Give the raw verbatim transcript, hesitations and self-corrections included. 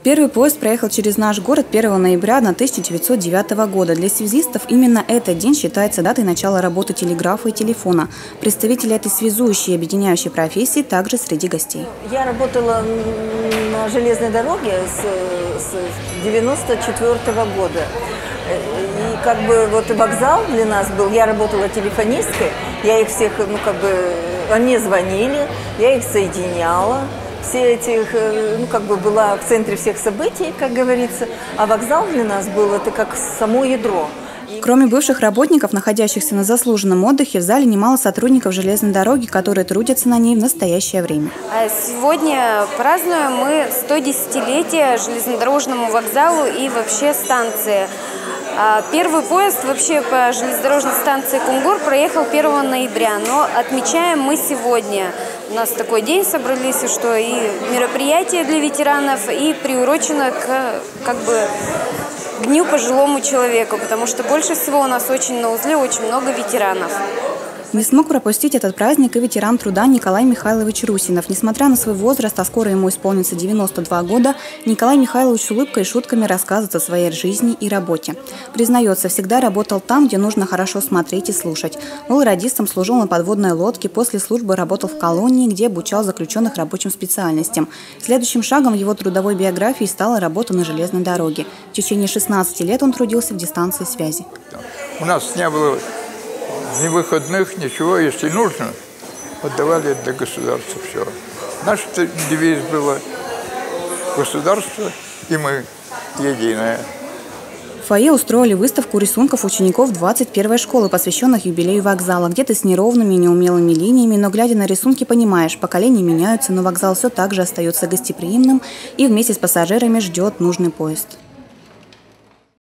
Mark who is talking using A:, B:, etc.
A: Первый поезд проехал через наш город первого ноября тысяча девятьсот девятого года. Для связистов именно этот день считается датой начала работы телеграфа и телефона. Представители этой связующей и объединяющей профессии также среди гостей.
B: Я работала на железной дороге с девяносто четвёртого года. И как бы вот вокзал для нас был, я работала телефонисткой, я их всех, ну как бы, они звонили, я их соединяла. Все этих, ну, как бы была в центре всех событий, как говорится, а вокзал для нас был это как само ядро.
A: Кроме бывших работников, находящихся на заслуженном отдыхе, в зале немало сотрудников железной дороги, которые трудятся на ней в настоящее время.
C: Сегодня празднуем мы сто десятилетие железнодорожному вокзалу и вообще станции. Первый поезд вообще по железнодорожной станции Кунгур проехал первого ноября, но отмечаем мы сегодня. У нас такой день собрались, что и мероприятие для ветеранов, и приурочено к, как бы, дню пожилому человеку, потому что больше всего у нас очень на узле очень много ветеранов.
A: Не смог пропустить этот праздник и ветеран труда Николай Михайлович Русинов. Несмотря на свой возраст, а скоро ему исполнится девяносто два года, Николай Михайлович с улыбкой и шутками рассказывает о своей жизни и работе. Признается, всегда работал там, где нужно хорошо смотреть и слушать. Был радистом, служил на подводной лодке, после службы работал в колонии, где обучал заключенных рабочим специальностям. Следующим шагом в его трудовой биографии стала работа на железной дороге. В течение шестнадцати лет он трудился в дистанции связи.
D: У нас не было ни выходных, ничего, если нужно, отдавали для государства все. Наш девиз был «Государство и мы единое».
A: В фойе устроили выставку рисунков учеников двадцать первой школы, посвященных юбилею вокзала. Где-то с неровными, неумелыми линиями, но глядя на рисунки, понимаешь, поколения меняются, но вокзал все так же остается гостеприимным и вместе с пассажирами ждет нужный поезд.